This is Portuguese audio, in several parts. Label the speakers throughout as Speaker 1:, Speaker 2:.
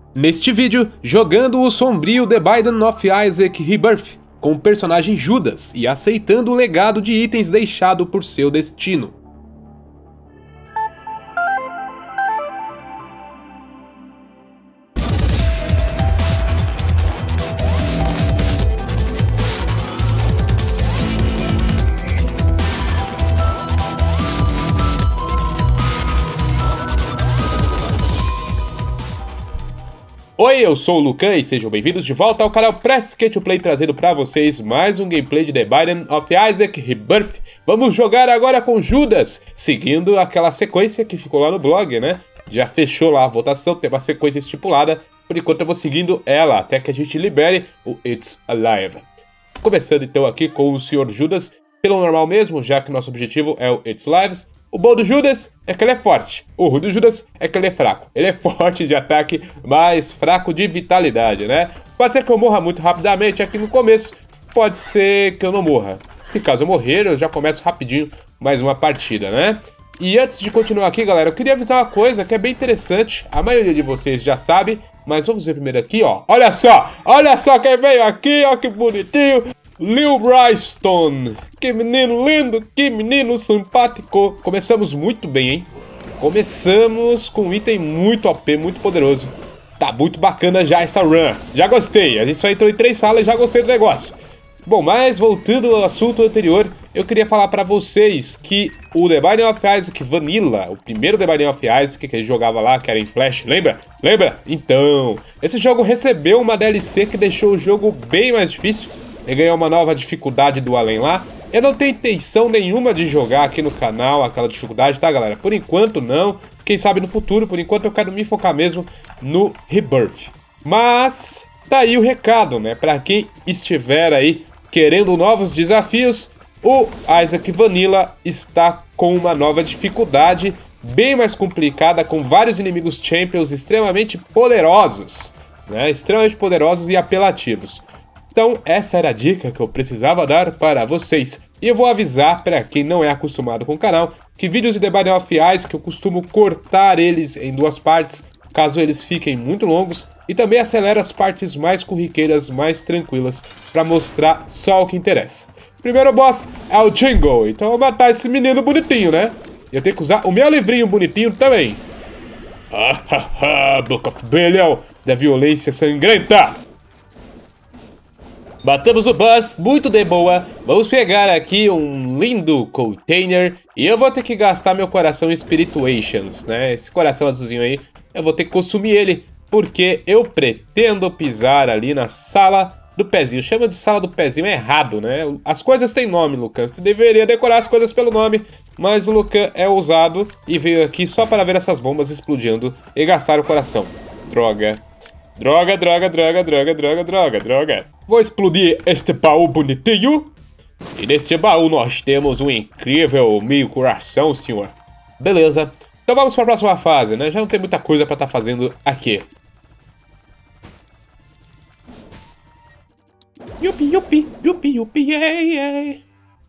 Speaker 1: Neste vídeo, jogando o sombrio The Binding of Isaac Rebirth, com o personagem Judas e aceitando o legado de itens deixado por seu destino. Oi, eu sou o Lucan e sejam bem-vindos de volta ao canal Press Skate Play, trazendo pra vocês mais um gameplay de The Binding of Isaac Rebirth. Vamos jogar agora com Judas, seguindo aquela sequência que ficou lá no blog, né? Já fechou lá a votação, tem uma sequência estipulada, por enquanto eu vou seguindo ela, até que a gente libere o It's Alive. Começando então aqui com o Sr. Judas, pelo normal mesmo, já que nosso objetivo é o It's Lives. O bom do Judas é que ele é forte, o ruim do Judas é que ele é fraco. Ele é forte de ataque, mas fraco de vitalidade, né? Pode ser que eu morra muito rapidamente aqui no começo, pode ser que eu não morra. Se caso eu morrer, eu já começo rapidinho mais uma partida, né? E antes de continuar aqui, galera, eu queria avisar uma coisa que é bem interessante. A maioria de vocês já sabe, mas vamos ver primeiro aqui, ó. Olha só quem veio aqui, ó, que bonitinho. Lil Bryston, que menino lindo, que menino simpático. Começamos muito bem, hein? Começamos com um item muito OP, muito poderoso. Tá muito bacana já essa run. Já gostei, a gente só entrou em 3 salas e já gostei do negócio. Bom, mas voltando ao assunto anterior, eu queria falar pra vocês que o The Binding of Isaac Vanilla, o primeiro The Binding of Isaac que a gente jogava lá, que era em Flash, lembra? Lembra? Então, esse jogo recebeu uma DLC que deixou o jogo bem mais difícil. Ele ganhou uma nova dificuldade do além lá. Eu não tenho intenção nenhuma de jogar aqui no canal aquela dificuldade, tá, galera? Por enquanto não. Quem sabe no futuro, por enquanto eu quero me focar mesmo no Rebirth. Mas tá aí o recado, né? Pra quem estiver aí querendo novos desafios, o Isaac Vanilla está com uma nova dificuldade bem mais complicada, com vários inimigos champions extremamente poderosos, né? Extremamente poderosos e apelativos. Então, essa era a dica que eu precisava dar para vocês. E eu vou avisar para quem não é acostumado com o canal, que vídeos de The Binding of Isaac eu costumo cortar eles em 2 partes, caso eles fiquem muito longos, e também acelero as partes mais corriqueiras, mais tranquilas, para mostrar só o que interessa. Primeiro boss é o Jingle, então eu vou matar esse menino bonitinho, né? E eu tenho que usar o meu livrinho bonitinho também. Book of Belial, da violência sangrenta. Matamos o boss, muito de boa. Vamos pegar aqui um lindo container. E eu vou ter que gastar meu coração Spirituations, né? Esse coração azulzinho aí, eu vou ter que consumir ele, porque eu pretendo pisar ali na sala do pezinho. Chama de sala do pezinho, é errado, né? As coisas têm nome, Lucan. Você deveria decorar as coisas pelo nome. Mas o Lucan é ousado e veio aqui só para ver essas bombas explodindo e gastar o coração. Droga. Droga. Vou explodir este baú bonitinho. E neste baú nós temos um incrível meio coração, senhor. Beleza. Então vamos para a próxima fase, né? Já não tem muita coisa para estar fazendo aqui. Yupi, yeah.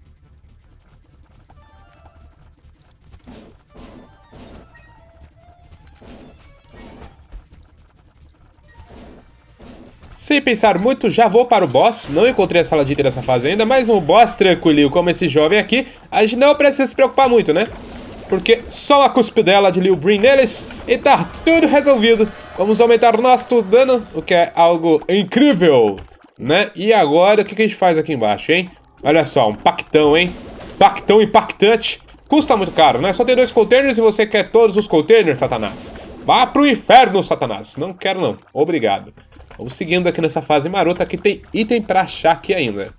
Speaker 1: Sem pensar muito, já vou para o boss. Não encontrei a sala de item dessa fase ainda, mas um boss tranquilinho como esse jovem aqui, a gente não precisa se preocupar muito, né? Porque só uma cuspidela de Lil Bryn neles e tá tudo resolvido. Vamos aumentar o nosso dano, o que é algo incrível, né? E agora, o que a gente faz aqui embaixo, hein? Olha só, um pactão, hein? Pactão impactante. Custa muito caro, né? Só tem 2 containers e você quer todos os containers, Satanás. Vá pro inferno, Satanás. Não quero não. Obrigado. Vamos seguindo aqui nessa fase marota, que tem item pra achar aqui ainda.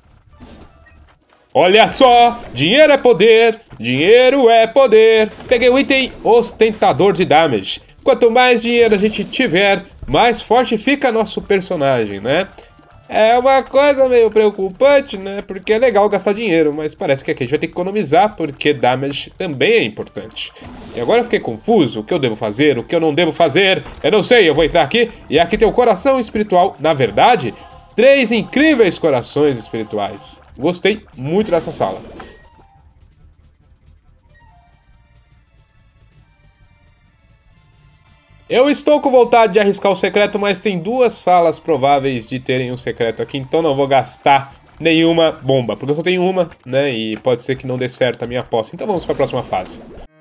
Speaker 1: Olha só! Dinheiro é poder! Dinheiro é poder! Peguei o item ostentador de damage. Quanto mais dinheiro a gente tiver, mais forte fica nosso personagem, né? É uma coisa meio preocupante, né? Porque é legal gastar dinheiro, mas parece que aqui a gente vai ter que economizar, porque damage também é importante. E agora eu fiquei confuso, o que eu devo fazer, o que eu não devo fazer, eu não sei, eu vou entrar aqui, e aqui tem o coração espiritual, na verdade, 3 incríveis corações espirituais. Gostei muito dessa sala. Eu estou com vontade de arriscar o secreto, mas tem duas salas prováveis de terem um secreto aqui, então não vou gastar nenhuma bomba, porque eu só tenho uma, né, e pode ser que não dê certo a minha aposta. Então vamos para a próxima fase.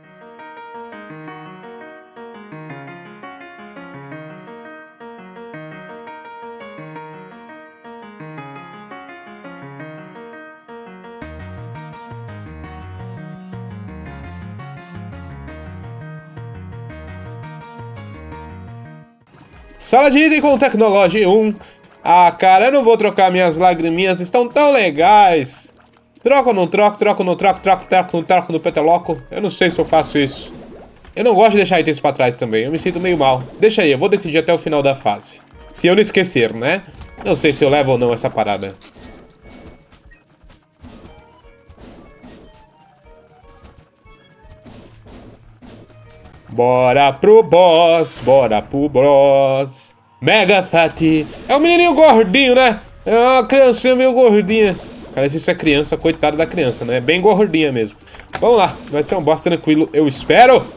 Speaker 1: Sala de item com tecnologia 1. Ah, cara, eu não vou trocar minhas lagriminhas, estão tão legais. Troco ou não troco, troco ou não troco, troco no peteloco. Eu não sei se eu faço isso. Eu não gosto de deixar itens pra trás também, eu me sinto meio mal. Deixa aí, eu vou decidir até o final da fase. Se eu não esquecer, né? Não sei se eu levo ou não essa parada. Bora pro boss, bora pro boss. Mega Fatty. É um menininho gordinho, né? É uma criancinha meio gordinha. Cara, se isso é criança, coitada da criança, né? É bem gordinha mesmo. Vamos lá, vai ser um boss tranquilo, eu espero.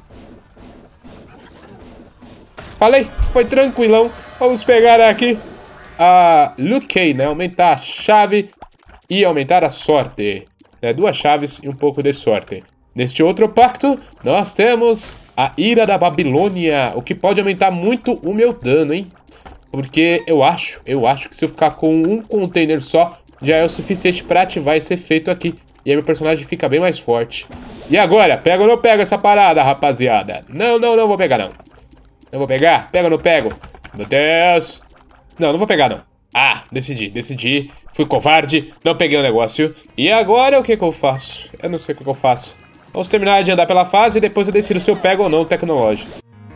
Speaker 1: Falei, foi tranquilão. Vamos pegar aqui a Luke, né? Aumentar a chave e aumentar a sorte. É, duas chaves e um pouco de sorte. Neste outro pacto, nós temos a Ira da Babilônia, o que pode aumentar muito o meu dano, hein? Porque eu acho que se eu ficar com um container só, já é o suficiente para ativar esse efeito aqui. E aí meu personagem fica bem mais forte. E agora? Pega ou não pega essa parada, rapaziada? Não vou pegar, não. Não vou pegar? Pega ou não pego? Meu Deus. Não vou pegar, não. Ah, decidi. Fui covarde, não peguei o negócio. E agora o que eu faço? Eu não sei o que eu faço. Vamos terminar de andar pela fase e depois eu decido se eu pego ou não o tecnológico.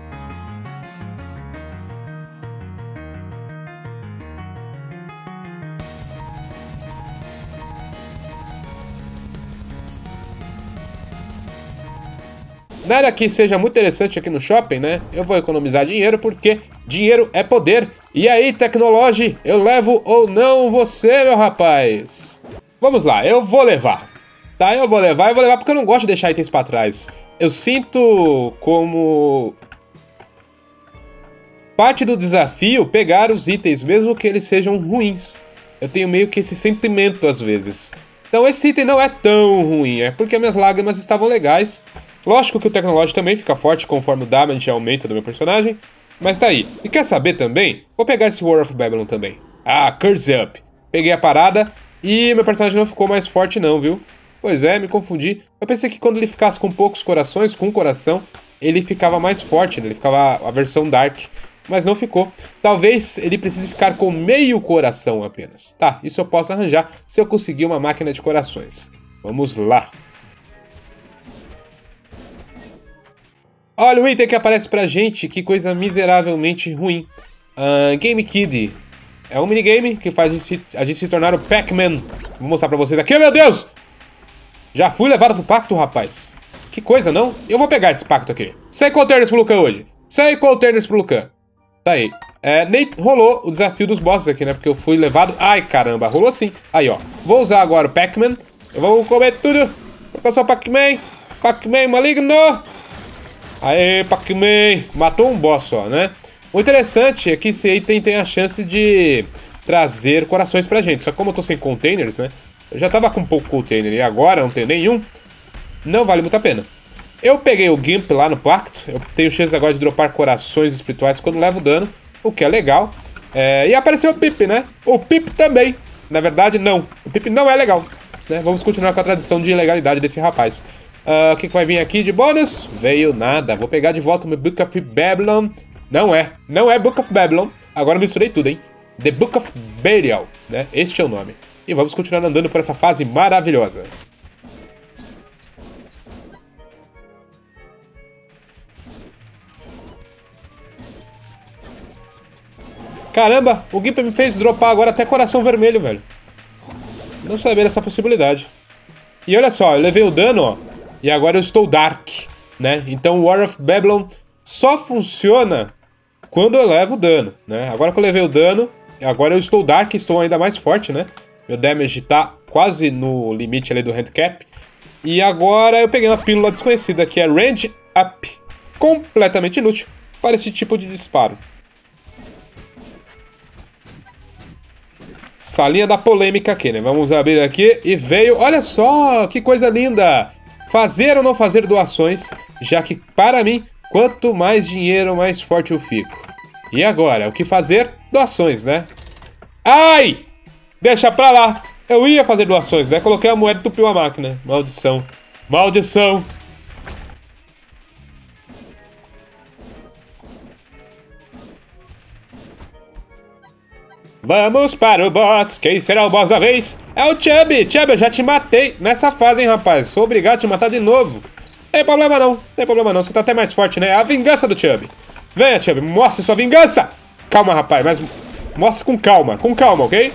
Speaker 1: Nada que seja muito interessante aqui no shopping, né? Eu vou economizar dinheiro porque dinheiro é poder. E aí, tecnologia, eu levo ou não você, meu rapaz? Vamos lá, eu vou levar. Tá, eu vou levar porque eu não gosto de deixar itens pra trás. Eu sinto como parte do desafio pegar os itens, mesmo que eles sejam ruins. Eu tenho meio que esse sentimento às vezes. Então esse item não é tão ruim, é porque minhas lágrimas estavam legais. Lógico que o tecnológico também fica forte conforme o damage aumenta do meu personagem. Mas tá aí. E quer saber também? Vou pegar esse War of Babylon também. Ah, Curse Up. Peguei a parada e meu personagem não ficou mais forte não, viu? Pois é, me confundi. Eu pensei que quando ele ficasse com poucos corações, com um coração, ele ficava mais forte, né? Ele ficava a versão Dark. Mas não ficou. Talvez ele precise ficar com meio coração apenas. Tá, isso eu posso arranjar se eu conseguir uma máquina de corações. Vamos lá. Olha o item que aparece pra gente, que coisa miseravelmente ruim. Game Kid. É um minigame que faz a gente se tornar o Pac-Man. Vou mostrar pra vocês aqui, meu Deus! Já fui levado pro pacto, rapaz. Que coisa, não? Eu vou pegar esse pacto aqui. 100 containers pro Lucan hoje. 100 containers pro Lucan. Tá aí. Nem rolou o desafio dos bosses aqui, né? Porque eu fui levado... Ai, caramba. Rolou sim. Aí, ó. Vou usar agora o Pac-Man. Eu vou comer tudo. Porque eu sou Pac-Man. Pac-Man maligno. Aê, Pac-Man. Matou um boss só, né? O interessante é que esse item tem a chance de trazer corações pra gente. Só que como eu tô sem containers, né? Eu já tava com pouco container e agora não tenho nenhum. Não vale muito a pena. Eu peguei o Gimp lá no pacto. Eu tenho chance agora de dropar corações espirituais quando levo dano. O que é legal. E apareceu o Pip, né? O Pip também. Na verdade, não. O Pip não é legal. Né? Vamos continuar com a tradição de ilegalidade desse rapaz. O que vai vir aqui de bônus? Veio nada. Vou pegar de volta o meu Book of Babylon. Não é Book of Babylon. Agora eu misturei tudo, hein? The Book of Burial, né? Este é o nome. E vamos continuar andando por essa fase maravilhosa. Caramba, o Gimp me fez dropar agora até coração vermelho, velho. Não sabia dessa possibilidade. E olha só, eu levei o dano, ó. E agora eu estou Dark, né? Então o War of Babylon só funciona quando eu levo dano, né? Agora que eu levei o dano, agora eu estou Dark, estou ainda mais forte, né? Meu damage tá quase no limite ali do handicap. E agora eu peguei uma pílula desconhecida, que é Range Up. Completamente inútil. para esse tipo de disparo. Salinha da polêmica aqui, né? Vamos abrir aqui e veio... Olha só, que coisa linda! Fazer ou não fazer doações, já que, para mim, quanto mais dinheiro, mais forte eu fico. E agora, o que fazer? Doações, né? Ai! Deixa pra lá! Eu ia fazer doações, né? Coloquei a moeda e tupiu a máquina. Maldição. Maldição! Vamos para o boss. Quem será o boss da vez? É o Chubby. Chubby, eu já te matei nessa fase, hein, rapaz. Sou obrigado a te matar de novo. Tem problema não. Tem problema não. Você tá até mais forte, né? É a vingança do Chubby. Venha, Chubby. Mostre sua vingança. Calma, rapaz. Mas mostre com calma. Com calma, ok?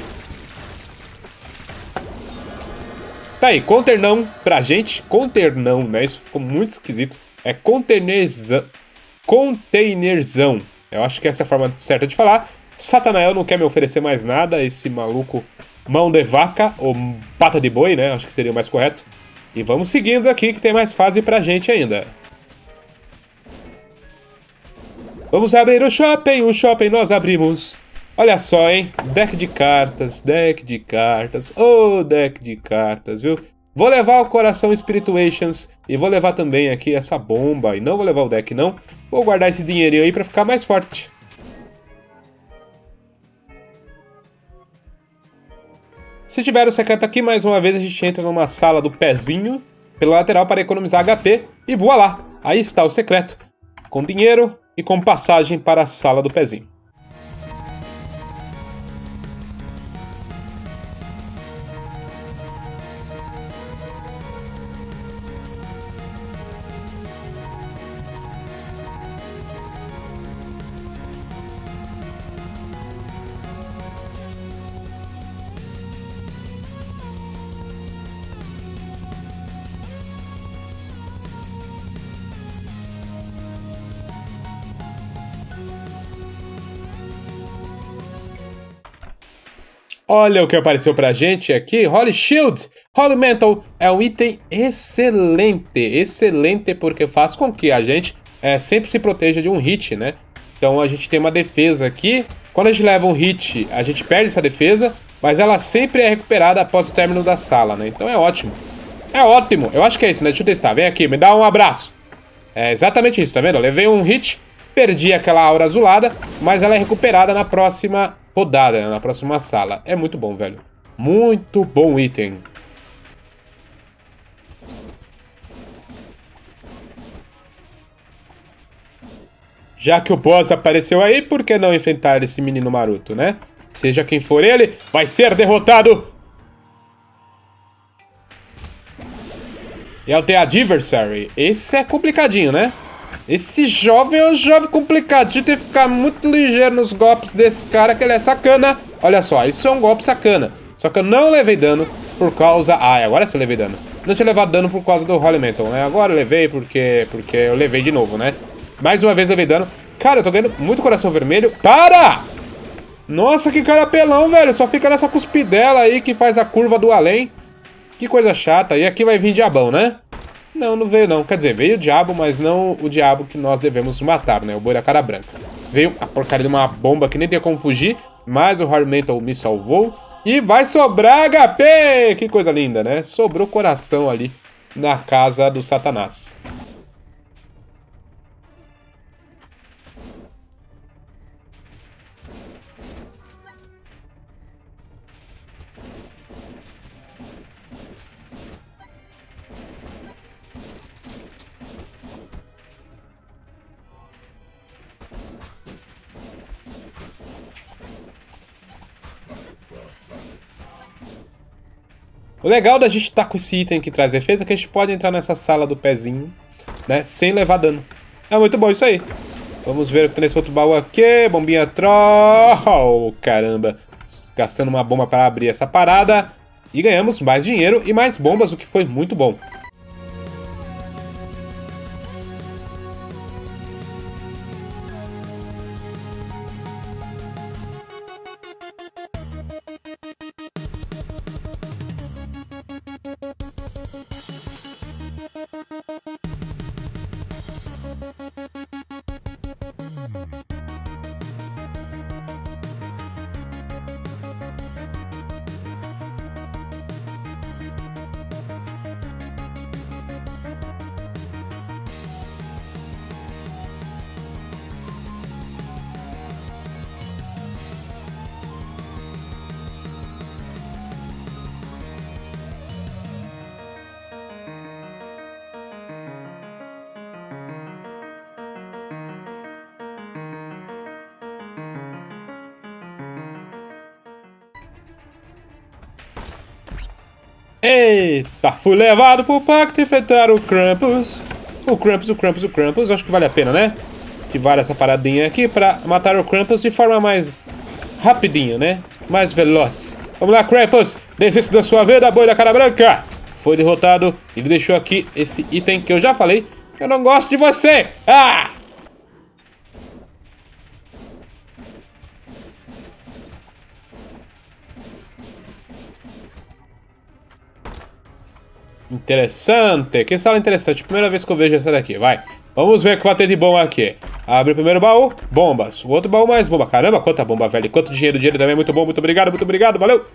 Speaker 1: Tá aí. Counter não pra gente. Counter não, né? Isso ficou muito esquisito. É containerzão. Containerzão. Eu acho que essa é a forma certa de falar. Satanael não quer me oferecer mais nada, esse maluco mão de vaca, ou pata de boi, né? Acho que seria o mais correto. E vamos seguindo aqui que tem mais fase pra gente ainda. Vamos abrir o shopping nós abrimos. Olha só, hein? Deck de cartas, oh, deck de cartas, viu? Vou levar o Coração Spirituations e vou levar também aqui essa bomba. E não vou levar o deck, não. Vou guardar esse dinheirinho aí pra ficar mais forte. Se tiver o secreto aqui, mais uma vez a gente entra numa sala do pezinho pela lateral para economizar HP e voa lá. Aí está o secreto, com dinheiro e com passagem para a sala do pezinho. Olha o que apareceu pra gente aqui, Holy Shield. Holy Mantle é um item excelente porque faz com que a gente sempre se proteja de um hit, né? Então a gente tem uma defesa aqui, quando a gente leva um hit, a gente perde essa defesa, mas ela sempre é recuperada após o término da sala, né? Então é ótimo. É ótimo, eu acho que é isso, né? Deixa eu testar, vem aqui, me dá um abraço. É exatamente isso, tá vendo? Eu levei um hit, perdi aquela aura azulada, mas ela é recuperada na próxima rodada, né? Na próxima sala. É muito bom, velho. Muito bom item. Já que o boss apareceu aí, por que não enfrentar esse menino maroto, né? Seja quem for ele, vai ser derrotado! E é o The Adversary. Esse é complicadinho, né? Esse jovem é um jovem complicadinho, tem que ficar muito ligeiro nos golpes desse cara, que ele é sacana. Olha só, isso é um golpe sacana. Só que eu não levei dano por causa... Ah, agora sim eu levei dano. Não tinha levado dano por causa do Holy Mantle, né? Agora eu levei porque eu levei de novo, né? Mais uma vez eu levei dano. Cara, eu tô ganhando muito coração vermelho. Para! Nossa, que cara apelão, velho. Só fica nessa cuspidela aí que faz a curva do além. Que coisa chata. E aqui vai vir diabão, né? Não, não veio não. Quer dizer, veio o diabo, mas não o diabo que nós devemos matar, né? O boi da cara branca. Veio a porcaria de uma bomba que nem tem como fugir, mas o Holy Mantle me salvou. E vai sobrar HP! Que coisa linda, né? Sobrou coração ali na casa do Satanás. O legal da gente estar com esse item que traz defesa é que a gente pode entrar nessa sala do pezinho, né, sem levar dano. É muito bom isso aí. Vamos ver o que tem nesse outro baú aqui. Bombinha troll. Caramba. Gastando uma bomba para abrir essa parada. E ganhamos mais dinheiro e mais bombas, o que foi muito bom. Eita, fui levado pro pacto enfrentar o Krampus. O Krampus. Acho que vale a pena, né? Ativar essa paradinha aqui pra matar o Krampus de forma mais rapidinha, né? Mais veloz. Vamos lá, Krampus. Desista da sua vida, boi da cara branca. Foi derrotado. Ele deixou aqui esse item que eu já falei. Eu não gosto de você. Ah! Interessante. Que sala interessante. Primeira vez que eu vejo essa daqui. Vai. Vamos ver o que vai ter de bom aqui. Abre o primeiro baú. Bombas. O outro baú mais bomba. Caramba, quanta bomba, velho. Quanto dinheiro. Dinheiro também é muito bom. Muito obrigado. Valeu.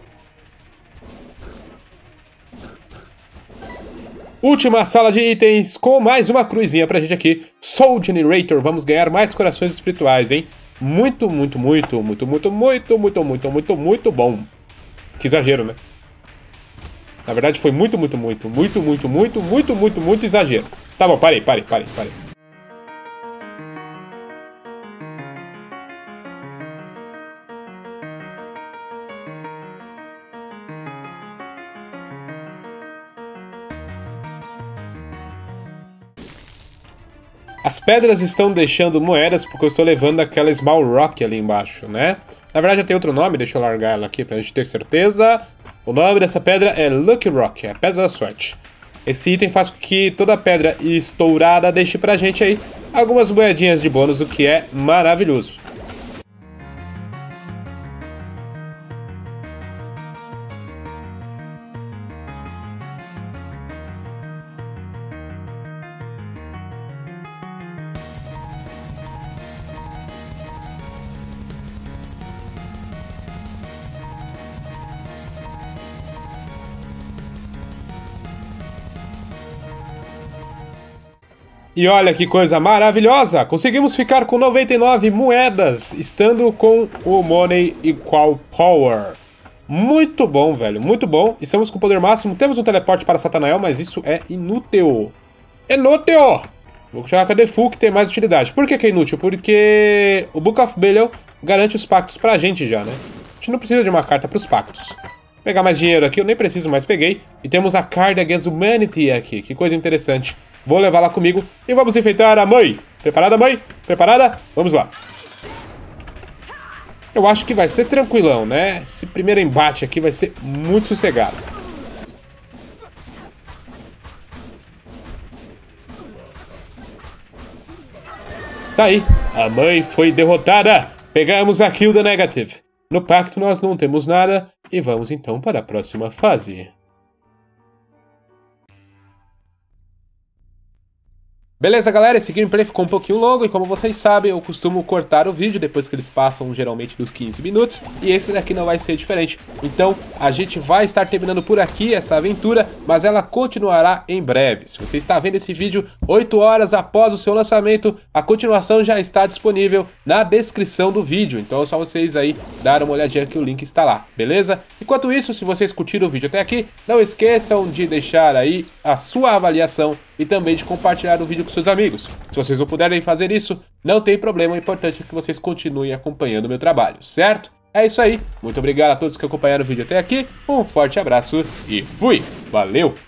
Speaker 1: Última sala de itens com mais uma cruzinha pra gente aqui. Soul Generator. Vamos ganhar mais corações espirituais, hein? Muito bom. Que exagero, né? Na verdade foi muito exagero. Tá bom, parei. As pedras estão deixando moedas porque eu estou levando aquela Small Rock ali embaixo, né? Na verdade já tem outro nome, deixa eu largar ela aqui pra gente ter certeza. O nome dessa pedra é Lucky Rock, é a pedra da sorte. Esse item faz com que toda pedra estourada deixe pra gente aí algumas moedinhas de bônus, o que é maravilhoso. E olha que coisa maravilhosa! Conseguimos ficar com 99 moedas, estando com o Money Equal Power. Muito bom, velho, muito bom. Estamos com o poder máximo. Temos um teleporte para Satanael, mas isso é inútil. Inútil! Vou jogar com a Defu, que tem mais utilidade. Por que é inútil? Porque o Book of Belial garante os pactos pra gente já, né? A gente não precisa de uma carta pros pactos. Vou pegar mais dinheiro aqui, eu nem preciso, mas peguei. E temos a Card Against Humanity aqui, que coisa interessante. Vou levá-la comigo e vamos enfrentar a mãe. Preparada, mãe? Preparada? Vamos lá. Eu acho que vai ser tranquilão, né? Esse primeiro embate aqui vai ser muito sossegado. Tá aí. A mãe foi derrotada. Pegamos a Kill the Negative. No pacto nós não temos nada. E vamos então para a próxima fase. Beleza, galera, esse gameplay ficou um pouquinho longo e como vocês sabem, eu costumo cortar o vídeo depois que eles passam geralmente dos 15 minutos e esse daqui não vai ser diferente. Então, a gente vai estar terminando por aqui essa aventura, mas ela continuará em breve. Se você está vendo esse vídeo 8 horas após o seu lançamento, a continuação já está disponível na descrição do vídeo. Então é só vocês aí darem uma olhadinha que o link está lá, beleza? Enquanto isso, se vocês curtiram o vídeo até aqui, não esqueçam de deixar aí a sua avaliação e também de compartilhar o vídeo com seus amigos. Se vocês não puderem fazer isso, não tem problema, o importante é que vocês continuem acompanhando o meu trabalho, certo? É isso aí, muito obrigado a todos que acompanharam o vídeo até aqui, um forte abraço e fui! Valeu!